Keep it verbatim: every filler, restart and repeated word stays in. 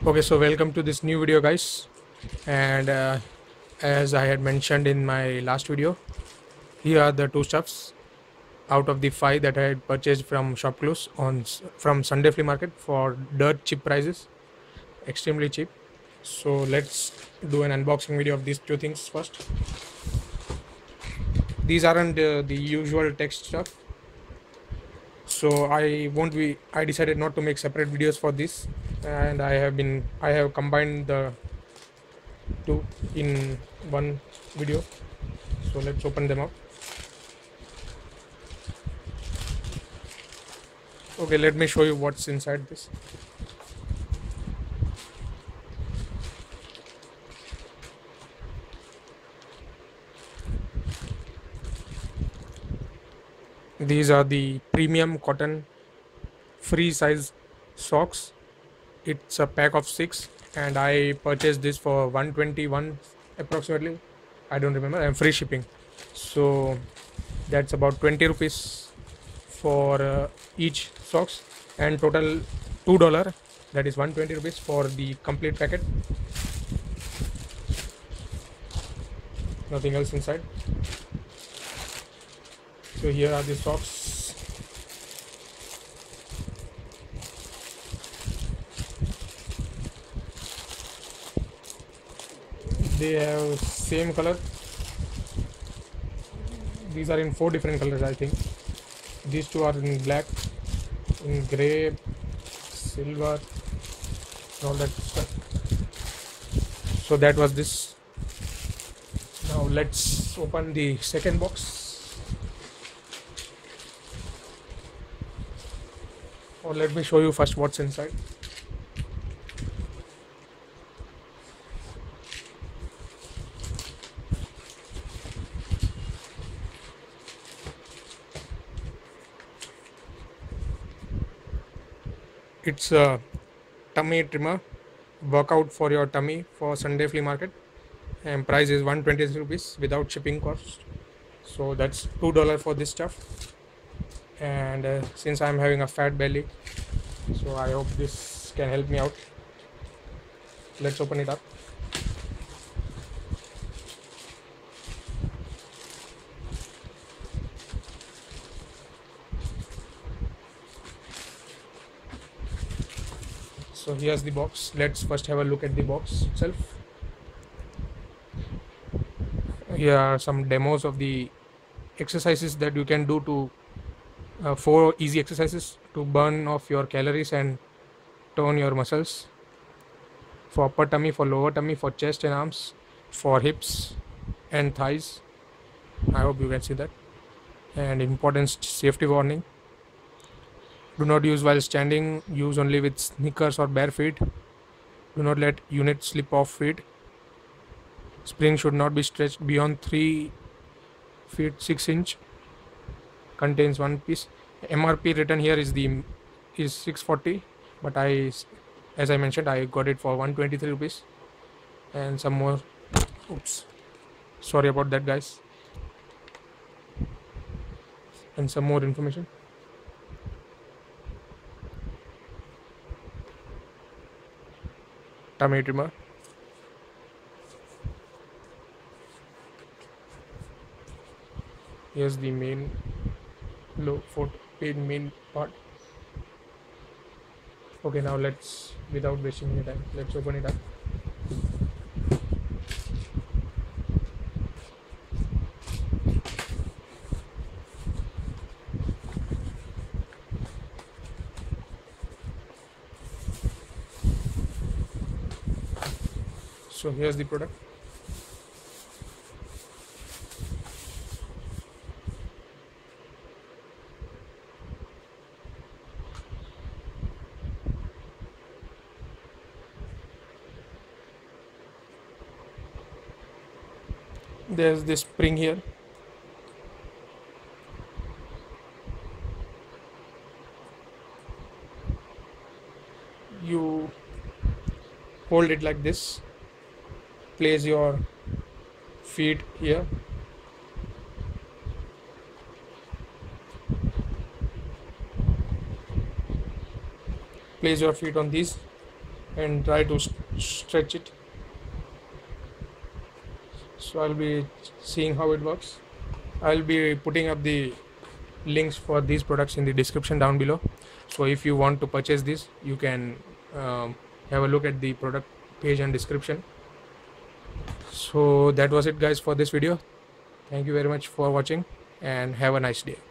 Okay, so welcome to this new video, guys. And uh, as I had mentioned in my last video, here are the two stuffs out of the five that I had purchased from shopclues on from Sunday flea market for dirt cheap prices, extremely cheap. So let's do an unboxing video of these two things first. These aren't uh, the usual text stuff, so I won't be. I decided not to make separate videos for this, and I have been. I have combined the two in one video. So let's open them up. Okay, let me show you what's inside this. These are the premium cotton free size socks. It's a pack of six, and I purchased this for one twenty-one approximately. I don't remember, and free shipping. So that's about twenty rupees for uh, each socks, and total two dollar. That is one twenty rupees for the complete packet. Nothing else inside. So here are the socks. They have same color. These are in four different colors, I think. These two are in black, in gray, silver, all that stuff. So that was this. Now let's open the second box. Or let me show you first what's inside. It's a tummy trimmer, workout for your tummy for Sunday flea market, and price is one twenty rupees without shipping cost. So that's two dollars for this stuff. And uh, since I'm having a fat belly, so I hope this can help me out. Let's open it up. So here's the box. Let's first have a look at the box itself. Here are some demos of the exercises that you can do to uh, four easy exercises to burn off your calories and tone your muscles. For upper tummy, for lower tummy, for chest and arms, for hips and thighs. I hope you can see that. And important safety warning: do not use while standing. Use only with sneakers or bare feet. Do not let unit slip off feet. Spring should not be stretched beyond three feet six inch. Contains one piece. M R P written here is the is six forty, but I, as I mentioned, I got it for one twenty-three rupees. And some more. Oops, sorry about that, guys. And some more information. Tummy trimmer. Here's the main low foot pain main part. Okay, now let's, without wasting any time, let's open it up. So here's the product. There's this spring here. You hold it like this. Place your feet here. Place your feet on these and try to st- stretch it. So I'll be seeing how it works. I'll be putting up the links for these products in the description down below. So if you want to purchase this, you can um, have a look at the product page and description. So that was it guys for this video. Thank you very much for watching and have a nice day.